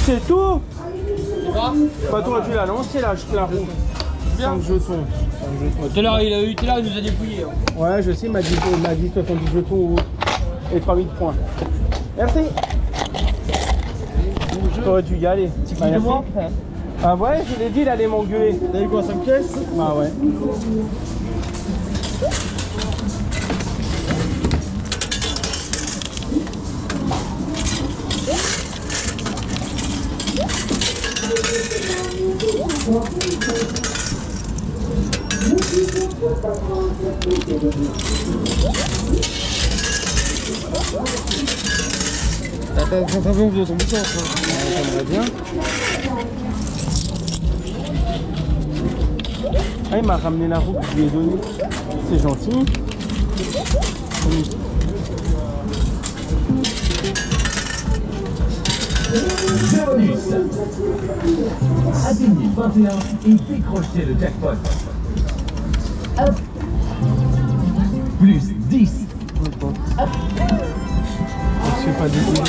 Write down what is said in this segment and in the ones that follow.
C'est tout? Pas toi, tu l'as lancé là, je te la roule. 5 jetons. Tout à l'heure, il nous a dépouillé. Hein. Ouais, je sais, il m'a dit 70 jetons et 3000 points. Merci. T'aurais dû y aller. Bah, merci. Ah ouais, je l'ai dit, il allait m'engueuler. T'as eu quoi, 5 pièces? Bah ouais. T'as un peu dans ton bouton, J'aimerais bien. Ah, il m'a ramené la roue que je lui ai donnée. C'est gentil. Bonus. Atteignez 21 et décrochez le jackpot. Plus 10. Je sais pas découvrir.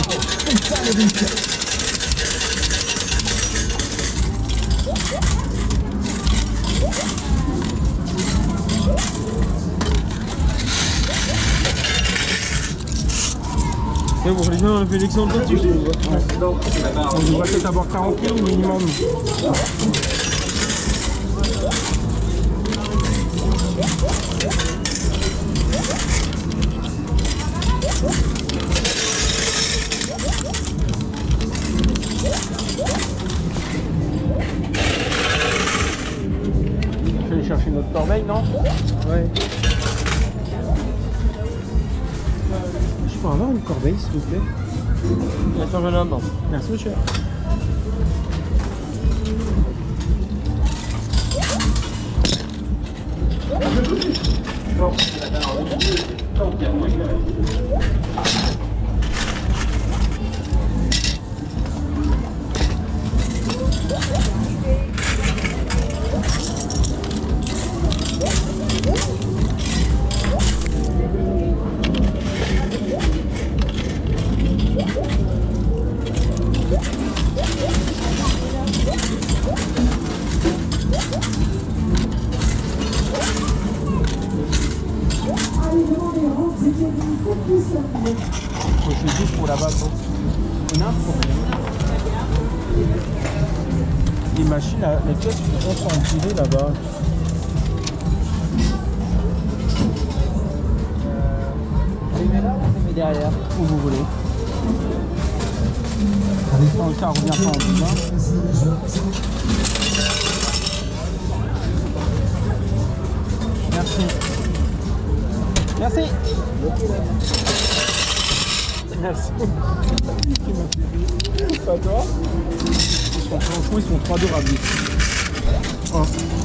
Bon, les gens ont fait une excellente partie, je trouve. On devrait peut-être avoir 40 kilos minimum. Je vais aller chercher notre corbeille, non? Ouais. Je peux avoir une corbeille, s'il vous plaît? Attends, j'en ai un dedans. Merci, monsieur. Faut que je dise pour la base. On a un problème. Les machines, les pièces sont empilées là-bas. Je les mets là ou je les mets derrière? Où vous voulez. Ça revient pas en plus. Merci. Merci. Merci. Pas toi. Franchement, ils sont trop adorables. Oh.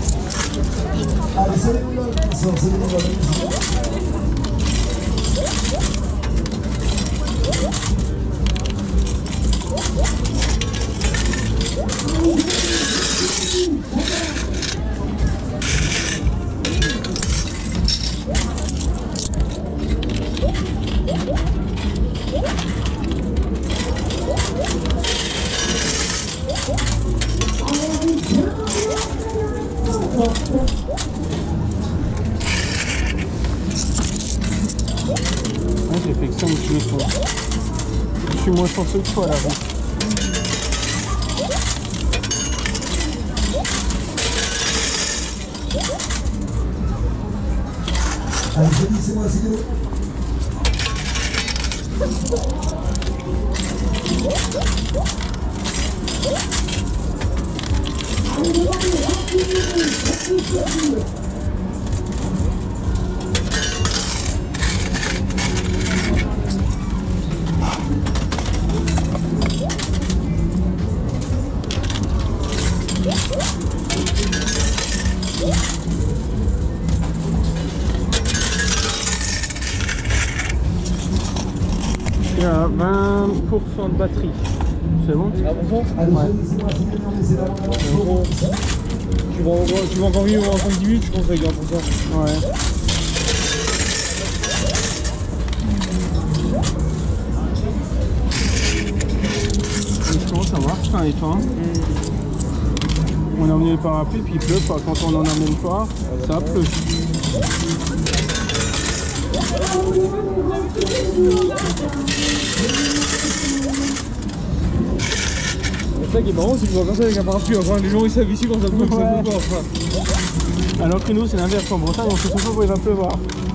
J'ai fait que 5 jetons. Je suis moins chanceux que toi là. Allez, c'est moi, c'est nous. Il y a 20% de batterie. C'est bon? Ah bon? Allez, c'est moi, c'est bon. Tu vas encore vivre en 5-10 minutes, je pense, avec 1%. Ouais. Je pense ça marche, hein, et toi? On a emmené les parapluies, puis il pleut pas. Quand on en amène pas, ça pleut. C'est ça qui est marrant, c'est que je vois personne avec un parapluie. Enfin, les gens ils savent ici quand ça pleut, que ça pleut pas. Enfin. Alors que nous, c'est l'inverse. En Bretagne, on sait toujours où il va pleuvoir.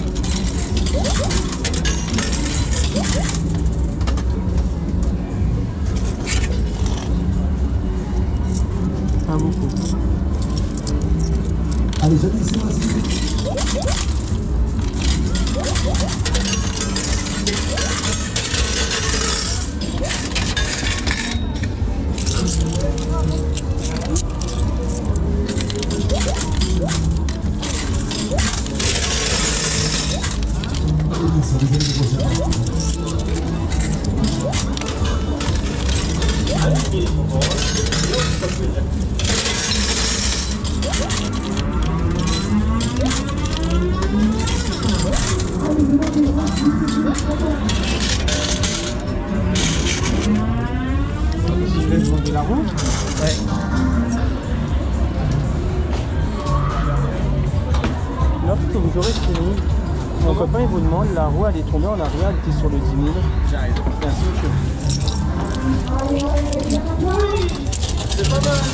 Pas beaucoup. Allez, Johnny, c'est moi, s'il vous plaît. Je vais changer la roue. Ouais. Lorsque vous aurez fini, mon copain il vous demande, la roue elle est tombée en arrière, elle était sur le 10 000. J'arrive. Merci monsieur. C'est pas mal.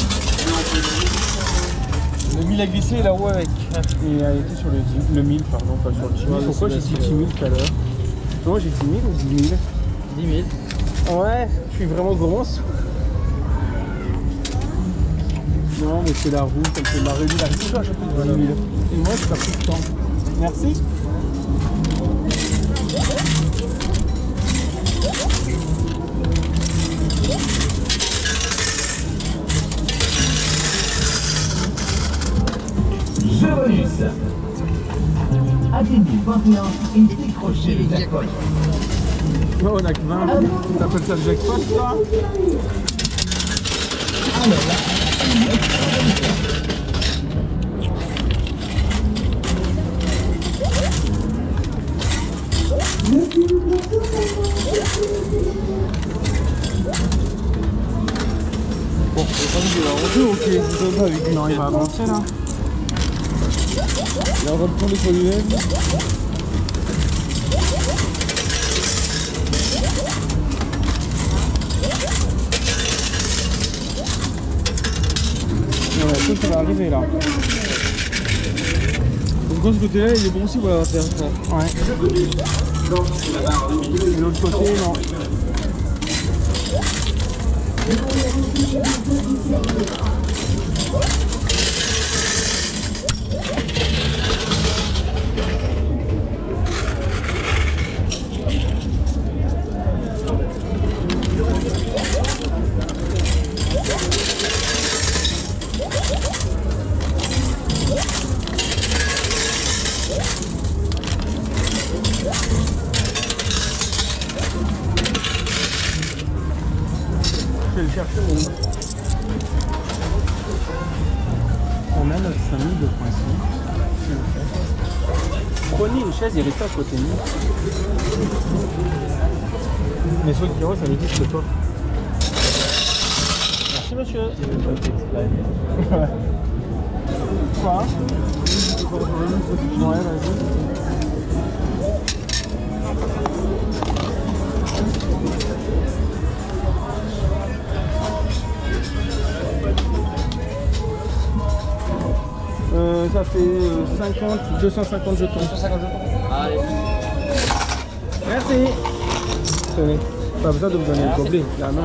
Le 1000 a glissé et la roue avec. Et elle était sur le 1000, pardon, pas sur le 10 000. Ouais, Pourquoi c'est j'ai dit bien, 10 000 tout à l'heure? Non, j'ai 10 000 ou 10 000? 10 000. Ouais, je suis vraiment grosse. Non, mais c'est la roue, comme c'est la régularité, je dois acheter 10 000. Et moi, je pas plus de temps. Merci. Jeu bonus. Atteignez 21 et décrochez le jackpot. Oh, on a que 20. T'appelles ça le jackpot, toi? Bon, c'est pas dit qu'il va avancer, ok, c'est comme ça avec lui. Non, il va avancer là. Il est en train de tourner sur lui-même. Ouais, tout qui va arriver là. Donc quand ce côté-là, il est bon aussi pour la faire. Ouais. Et l'autre côté, non. Je vais le chercher, mon. On a notre 5000 de poinçons. Prenez une chaise et restez à côté de nous. Mais sur le kilo, ça n'existe pas. Merci monsieur. Quoi? Ouais, vas-y. Ça fait 250 jetons. 250 jetons. Allez. Merci. Tenez, pas besoin de me donner le gobelet, la main.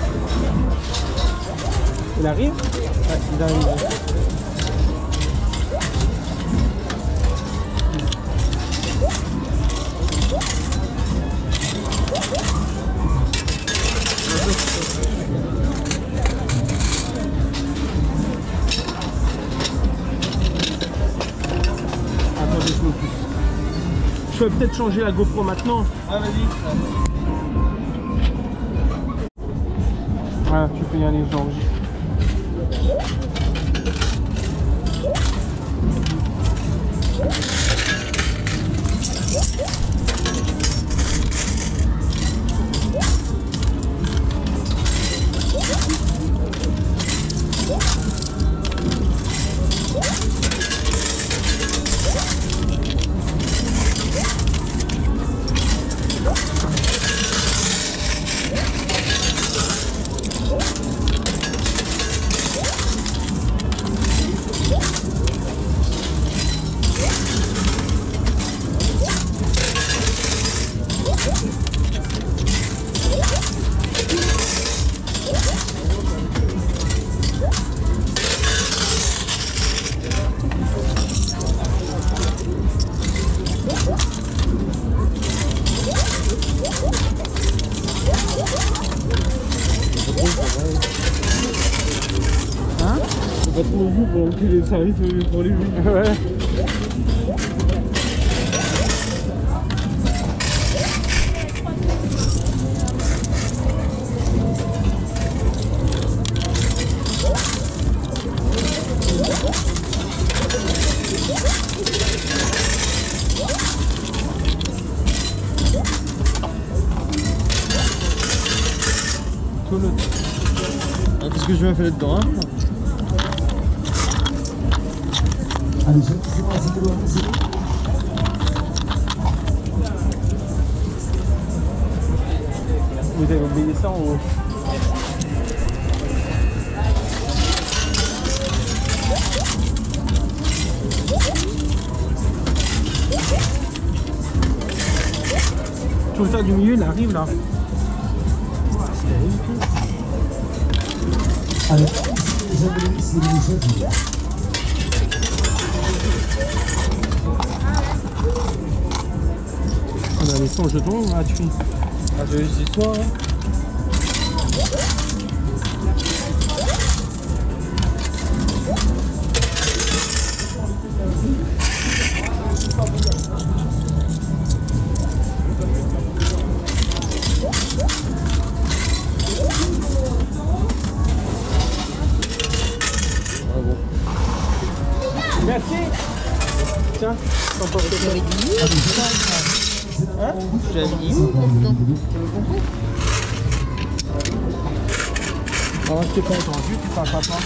Il arrive? Ouais, il arrive. Attendez, je me pousse. Je peux peut-être changer la GoPro maintenant. Ah, vas-y. Voilà, tu peux y aller, Georges. Hein? C'est pas trop non plus pour que les services pour les vues. Ouais. Tout le... Qu'est-ce que je vais faire là-dedans, hein? Allez, c'est moi, c'est toi, c'est toi. Vous avez oublié ça en haut. Tout le tas du milieu, il arrive là. Allez, les amis, c'est l'initiative. On a les 100 jetons gratuits. Ah, j'ai eu cette histoire, hein. Merci. Tiens, t'en portes quoi? Hein? Alors, je t'ai pas entendu, tu parles papa.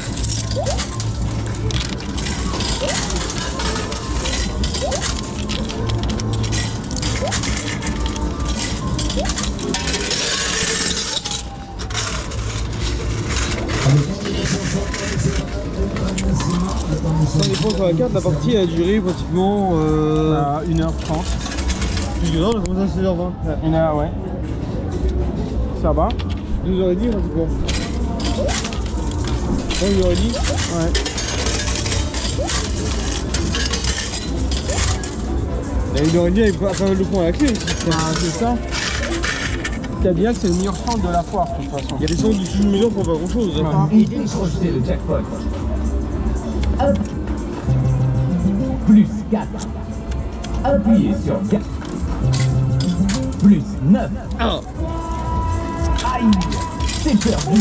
Ça dépend sur la carte, la partie a duré pratiquement 1h30. plus d'une heure, on a commencé à 16h20. 1h, ouais. Ça va? 2h30 pratiquement. 1h30. Ouais. Il y a 1h30 avec pas mal de points à la clé. Ah, c'est ça. C'est bien que c'est le meilleur stand de la foire, de toute façon. Il y a des centres du sous million pour pas grand chose. Hein. Et décrochez le jackpot. Hop. Plus 4. Appuyez sur 4. Plus 9. Ah. Aïe, c'est perdu.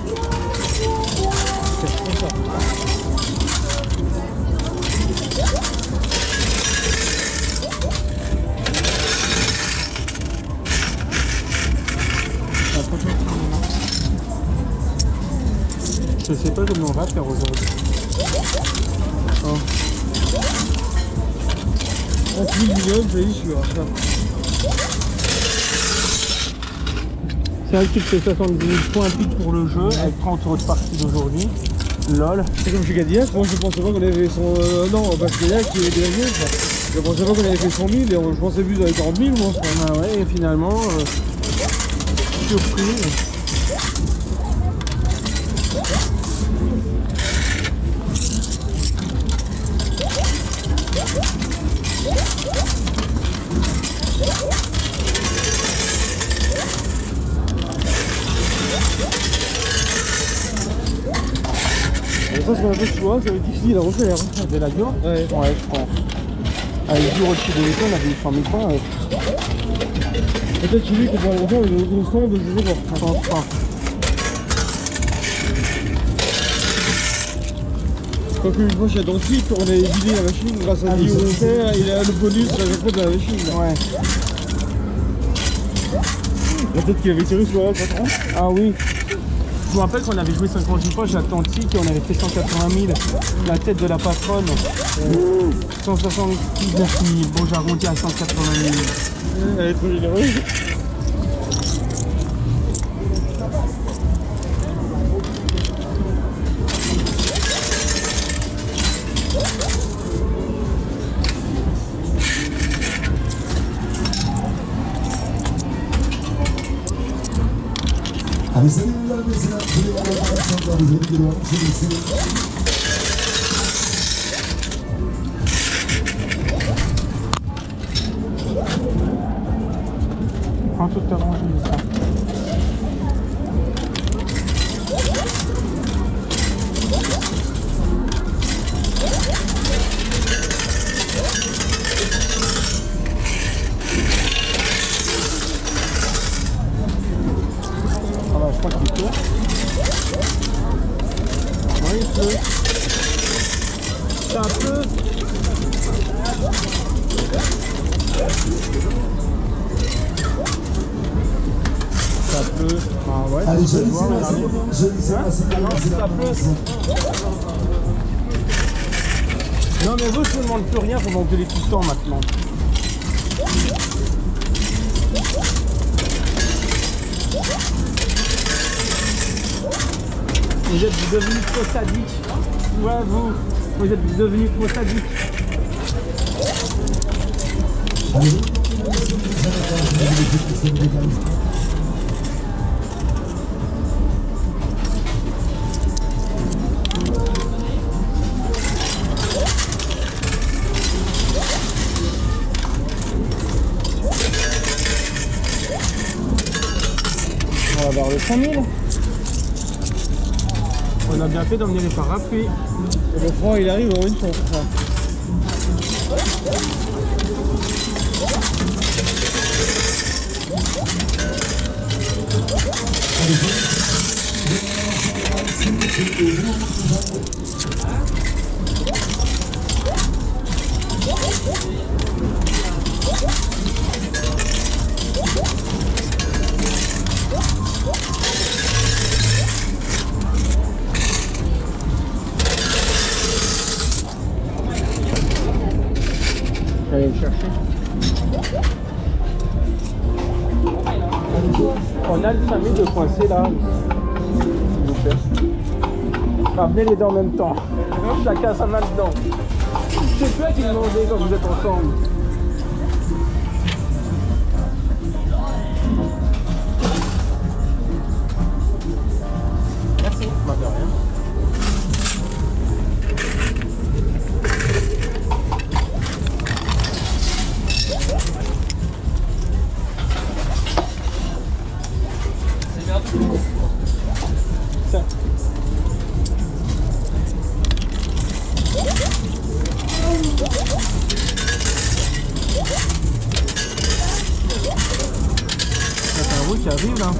Je sais pas comment on va faire aujourd'hui. Oh. 30 000 millions, j'ai dit sur ça. C'est vrai que tu te fais 70 000 points pique pour le jeu avec 30 autres parties d'aujourd'hui. LOL. C'est comme chez Cadillac, moi je pensais pas qu'on avait fait son... non, parce que Cadillac qui avait dérangé, je pensais pas qu'on avait fait 100 000 et je pensais plus dans les 40 000 moi. Ah ouais, et finalement, surpris. Et ça c'est un peu souvent, ça va être difficile à refaire. Hein. De la dure? Ouais. Ouais, je pense. Avec dur au-dessus de l'école, on avait eu 100 000 points. Peut-être celui qu'on va le refaire avec le gros stand, je sais pas. Je pense pas. Quoique une fois chez Dentiste, on avait vidé la machine grâce à Guillaume Monter, il a le bonus à chaque fois de la machine. Là. Ouais. Peut-être qu'il avait tiré sur le patron. Ah oui. Je me rappelle qu'on avait joué 50 fois chez Atlantique et on avait fait 180 000. La tête de la patronne. 179 000. Bon, j'ai arrondi à 180 000. Elle est trop généreuse. Allez, salut mesdames et messieurs, tous les collaborateurs dans les amis de l'Europe, c'est le Prends toute ta rangée, ça. pleut. Ça pleut. Ça pleut. Ah ouais, Allez, ça joli, voir, c'est regardez. joli, c'est Ça pleut. Non mais vous, je ne demande plus rien, faut m'engueuler tout le temps maintenant. Vous êtes devenus trop sadiques. Ouais, vous êtes devenus trop sadiques. On va avoir les 5000. On a bien fait d'emmener les parapluies. Et le froid il arrive en une fois. Allez le chercher. On a le 5000 de coincé là. S'il vous plaît. Ah, venez les deux en même temps. Chacun sa main dedans. C'est toi qui demandez quand vous êtes ensemble. Merci. Bah, de rien. Ça. C'est un roux qui arrive là.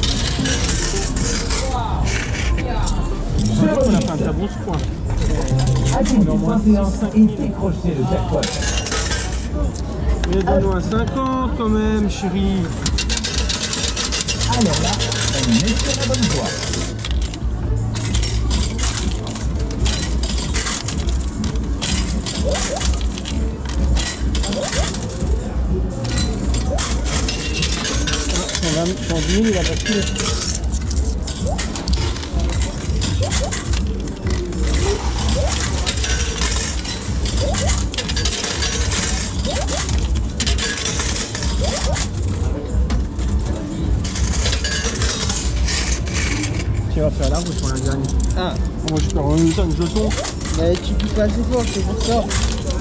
On a fait un tabou ce point. Addict 21 et décrochez le jackpot. Mais donne-nous un 50 quand même, chérie. Alors là, on est sur la bonne voie. Son 10 000, il a basculé. Tu vas faire la route pour la gagne. Ah, Moi je peux revenir ça une jeton. mais tu peux pas assez fort, c'est pour ça.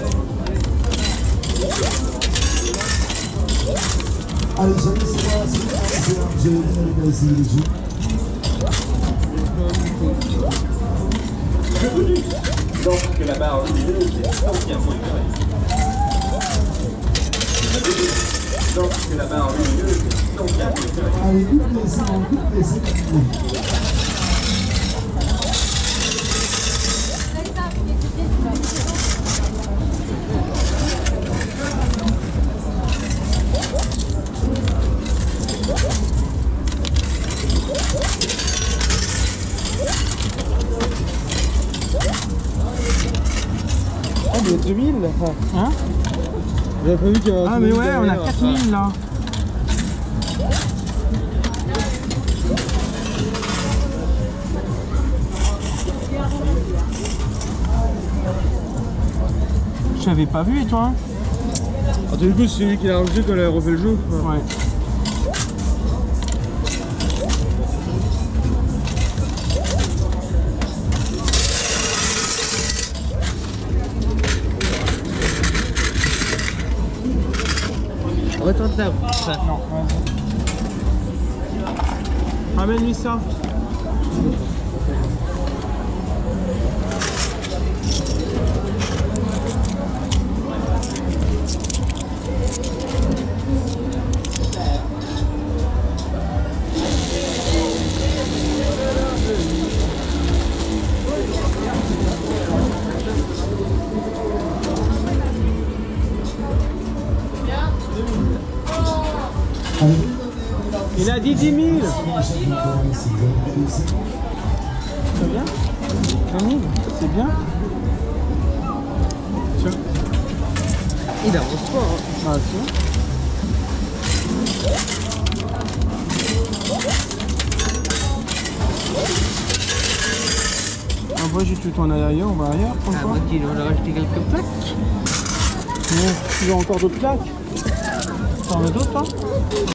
Allez, joli, c'est un essayer les jeux. Donc que la barre lumineuse est entièrement éclairée. Donc que la barre lumineuse est entièrement éclairée. Allez, coupe les 50 000. Ah, mais 2000 Hein? J'avais pas vu qu'il y avait un Ah mais 2000 ouais, on a derrière. 4000 là. Je t'avais pas vu et toi? Ah, du coup, c'est lui qui l'a rajouté quand il a refait le jeu. Ouais. Retourne ta Non, vas-y. Ramène-lui ça. Il a dit 10 000. C'est bien 20 000, c'est bien. Tiens. Il avance pas. Hein. Ah, tiens. Ah, moi j'ai tout en ailleurs, on va ailleurs. Ah, moi, on a rajouté quelques plaques. Tu veux encore d'autres plaques? T'en veux d'autres, hein?